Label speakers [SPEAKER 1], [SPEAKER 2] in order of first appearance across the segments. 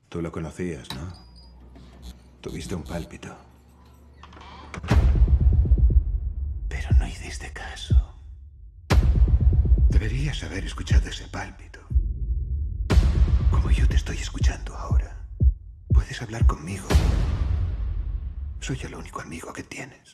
[SPEAKER 1] Tú lo conocías, ¿no? Tuviste un pálpito. Pero no hiciste caso. Deberías haber escuchado ese pálpito. Como yo te estoy escuchando ahora. Puedes hablar conmigo. Soy el único amigo que tienes.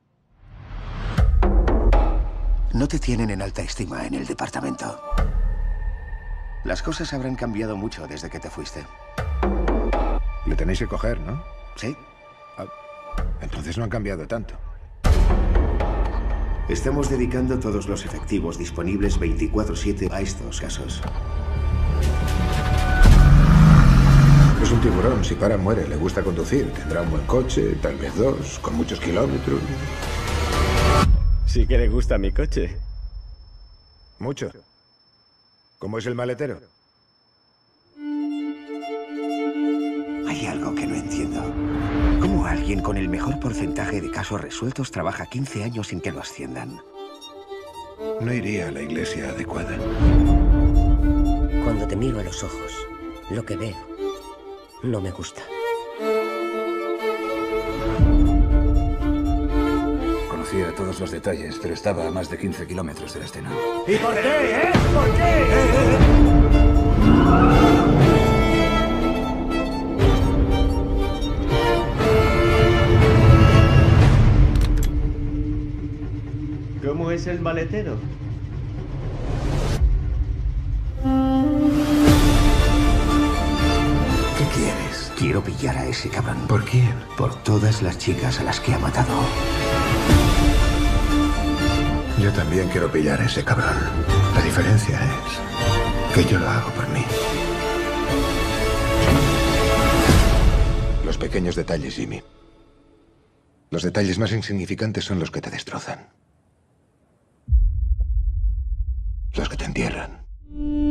[SPEAKER 2] No te tienen en alta estima en el departamento. Las cosas habrán cambiado mucho desde que te fuiste.
[SPEAKER 1] Le tenéis que coger, ¿no?
[SPEAKER 2] ¿Sí?
[SPEAKER 1] Entonces no han cambiado tanto.
[SPEAKER 2] Estamos dedicando todos los efectivos disponibles 24/7 a estos casos.
[SPEAKER 1] Es un tiburón. Si para, muere. Le gusta conducir. Tendrá un buen coche, tal vez dos, con muchos kilómetros.
[SPEAKER 3] Sí que le gusta mi coche.
[SPEAKER 1] Mucho. ¿Cómo es el maletero?
[SPEAKER 2] Hay algo que no entiendo. ¿Cómo alguien con el mejor porcentaje de casos resueltos trabaja 15 años sin que lo asciendan?
[SPEAKER 1] No iría a la iglesia adecuada.
[SPEAKER 4] Cuando te miro a los ojos, lo que veo no me gusta.
[SPEAKER 5] Conocía todos los detalles, pero estaba a más de 15 kilómetros de la escena.
[SPEAKER 3] ¿Y por qué, ¿Por qué? ¿Cómo es el maletero?
[SPEAKER 2] ¿Qué quieres? Quiero pillar a ese cabrón.
[SPEAKER 1] ¿Por quién?
[SPEAKER 2] Por todas las chicas a las que ha matado.
[SPEAKER 1] Yo también quiero pillar a ese cabrón. La diferencia es que yo lo hago por mí. Los pequeños detalles, Jimmy. Los detalles más insignificantes son los que te destrozan. Los que te entierran.